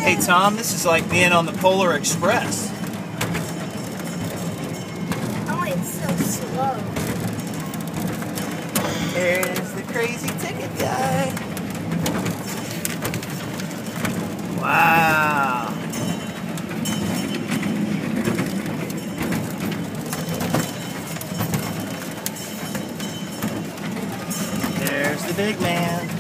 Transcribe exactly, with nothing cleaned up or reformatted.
Hey Tom, this is like being on the Polar Express. Oh, it's so slow. There's the crazy ticket guy. Wow. There's the big man.